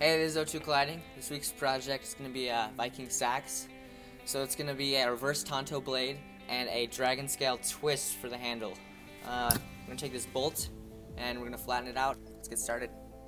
Hey, this is O2 Colliding. This week's project is going to be a Viking sax. So it's going to be a reverse tanto blade and a dragon scale twist for the handle. I'm going to take this bolt and we're going to flatten it out. Let's get started.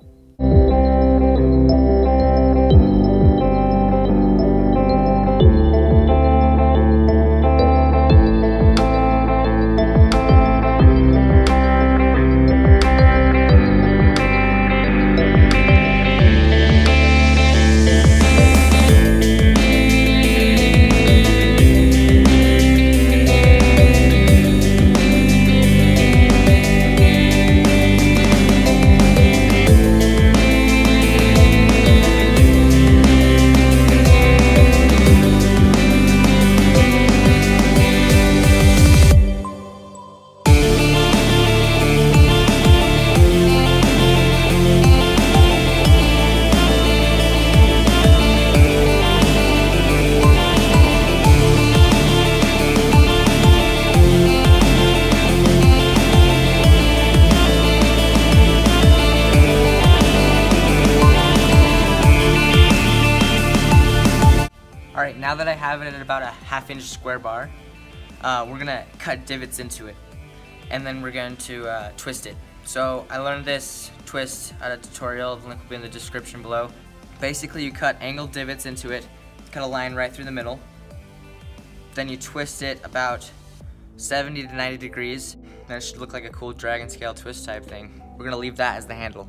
Alright, now that I have it at about a half-inch square bar, we're going to cut divots into it, and then we're going to twist it. So I learned this twist at a tutorial, the link will be in the description below. Basically you cut angled divots into it, cut a line right through the middle, then you twist it about 70 to 90 degrees, then it should look like a cool dragon scale twist type thing. We're going to leave that as the handle.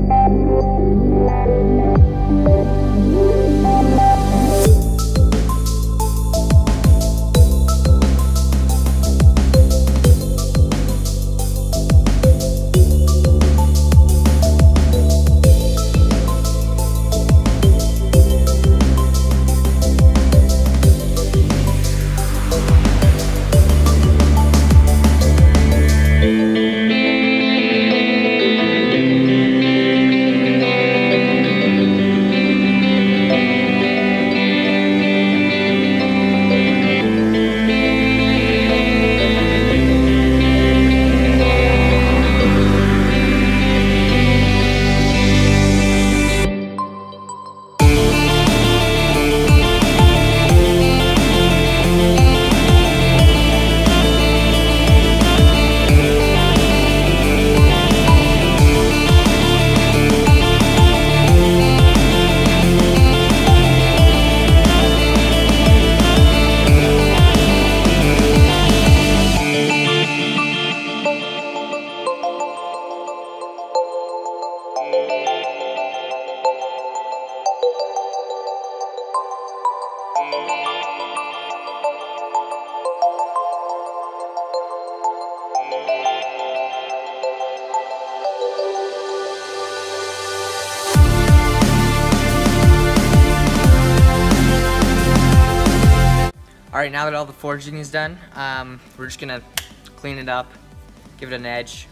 Alright, now that all the forging is done, we're just going to clean it up, give it an edge.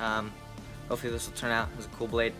Hopefully this will turn out as a cool blade.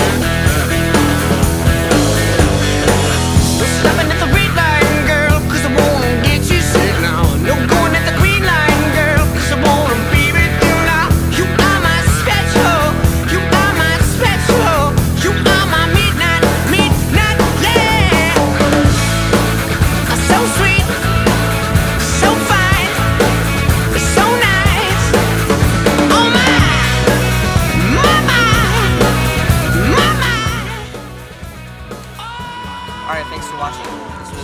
Stopping at the red light, girl, 'cause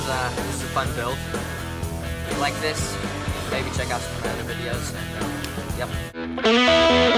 this is a fun build. If you like this, maybe check out some of my other videos. And, yep.